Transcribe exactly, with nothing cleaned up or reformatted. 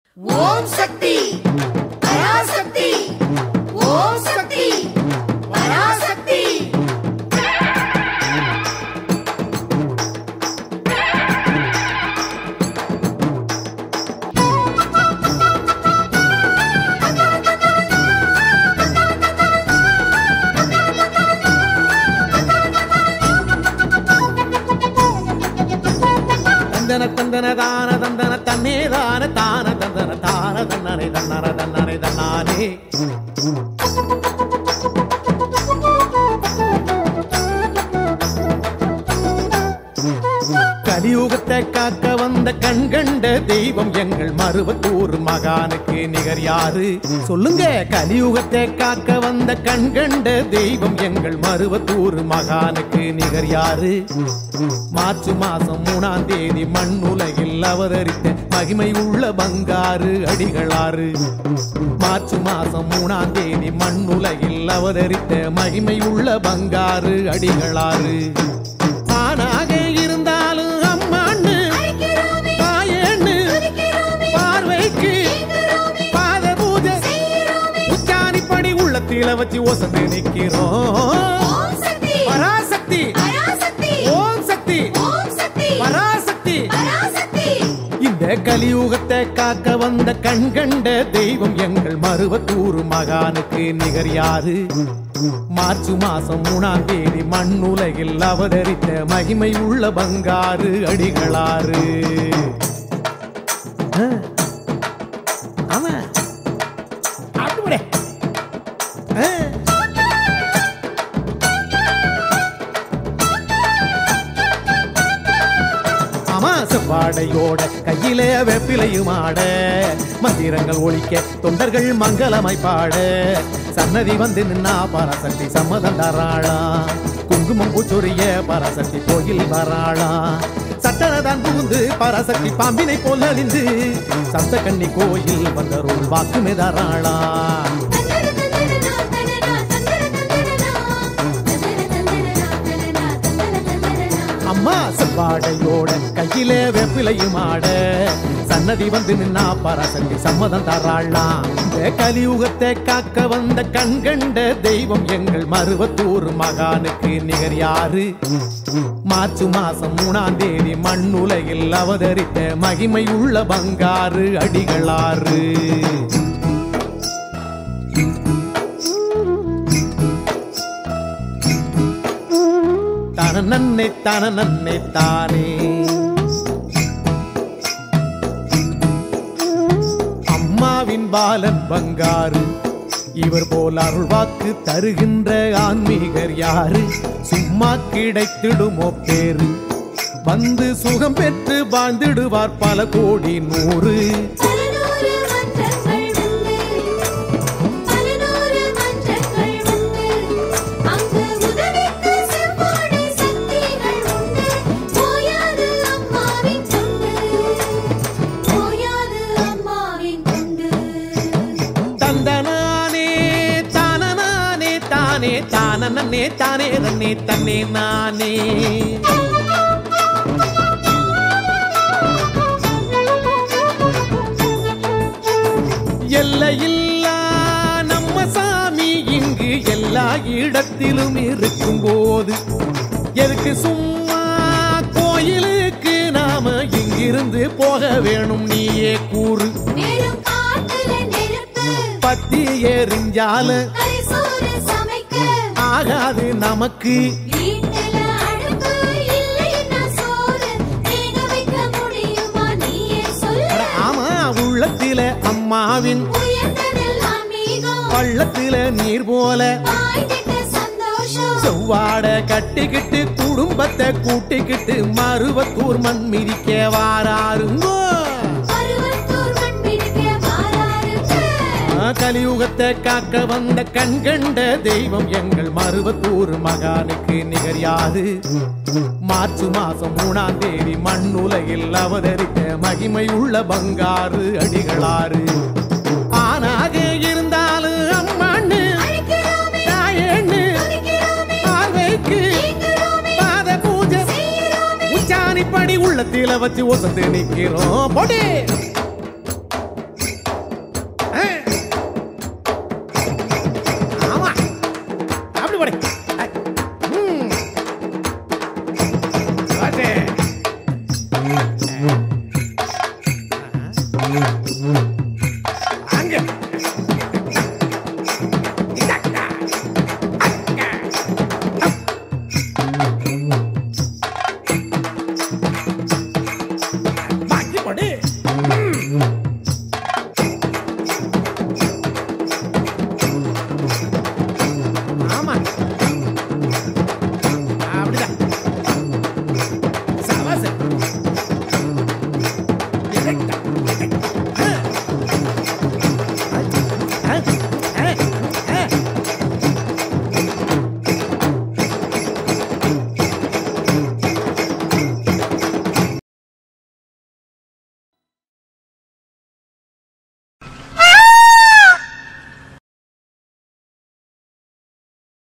ஓம் சக்தி பராசக்தி, ஓம் சக்தி பராசக்தி. தந்தன தந்தன தான தந்தன தன்னே தான தான தந்தன தான தன்னனை தன்னர தன்னனை தன்னானே. கலியுகத்தை காக்க வந்த கண்கண்ட தெய்வம் எங்கள் மருவத்தூர் மகானுக்கு நிகர் யாரு சொல்லுங்க? கலியுகத்தை காக்க வந்த கண்கண்ட தெய்வம் எங்கள் மருவத்தூர் மகானுக்கு நிகர் யாரு? மார்ச் மாசம் மூணாம் தேதி மண்ணுலகில் அவதரித்த மகிமை உள்ள பங்காரு அடிகளாறு. மார்ச் மாசம் மூணாம் தேதி மண்ணுலகில் அவதரித்த மகிமை உள்ள பங்காரு அடிகளாறு. ஆனாக இருந்தாலும் அம்மான்னு தாயேன்னு பார்வைக்கு பாத பூஜை உச்சாணிப்படி உள்ளத்தில வச்சு ஒசந்து நிக்கிறோம். பராசக்தி, ஓம் சக்தி பராசக்தி. இந்த கலியுகத்தை காக்க வந்த கண்கண்ட தெய்வம் எங்கள் மருவத்தூர் மகானுக்கு நிகர் யாரு? மார்ச் மாசம் மூணாம் தேதி மண்ணுலகில் அவதரித்த மகிமை உள்ள பங்காரு அடிகளாறு. ஆமா அப்படியே செவ்வாடையோட கையிலே வெப்பிலையும் ஆட மந்திரங்கள் ஒழிக்க தொண்டர்கள் மங்களமாய் பாட சன்னதி வந்து நின்னா பராசக்தி சம்மதம் தராளா. குங்குமம் பூச்சொரிய பராசக்தி கோயில் வராளா. சட்டனதான் புகுந்து பராசக்தி பாம்பினை போல் அழிந்து சப்த கன்னி கோயில் வந்தருள் வாக்குமே தராளா. அம்மா செவ்வாடையோட கையிலே வெப்பிலையும் ஆட சன்னதி வந்து நின்னா பராசக்தி சம்மதம் தராளாம். கலியுகத்தை காக்க வந்த கண்கண்ட தெய்வம் எங்கள் மருவத்தூர் மகானுக்கு நிகர் யாரு? மார்ச் மாசம் மூணாம் தேதி மண்ணுலகில் அவதரித்த மகிமை உள்ள பங்காரு அடிகளாறு. நன்னை தான நன்னை தானே. அம்மாவின் பாலன் பங்காரு இவர் போல் அருள்வாக்கு தருகின்ற ஆன்மீகர் யாரு? சும்மா கிடைத்திடுமோ பேரு வந்து சுகம் பெற்று வாழ்ந்திடுவார் பல கோடி நூறு. தானே தானே தன்னே தன்னே நானே. எல்லையில்லா நம்ம சாமி இங்கு எல்லா இடத்திலும் இருக்கும் போது எதுக்கு சும்மா கோயிலுக்கு நாம இங்கிருந்து போக வேணும் நீயே கூறு. பத்தி எறிஞ்சால ஆகாது நமக்கு. ஆமா உள்ளத்தில அம்மாவின் பள்ளத்தில நீர் போல செவ்வாட கட்டிக்கிட்டு குடும்பத்தை கூட்டிக்கிட்டு மருவத்தூர் மண் மிதிக்க வாராருங்கோ. கலியுகத்தை காக்க வந்த கண்கண்ட தெய்வம் எங்கள் மருவத்தூர் மகானுக்கு நிகர் யாரு? மார்ச் மாசம் மூணாம் தேதி மண்ணுலகில் அவதரித்த மகிமை உள்ள பங்காரு அடிகளாறு. ஆனாக இருந்தாலும் அம்மான்னு தாயேன்னு பார்வைக்கு பாத பூஜை உச்சாணிப்படி உள்ளத்தில வச்சு ஒசந்து நிக்கிறோம். போடே பாக்கி படி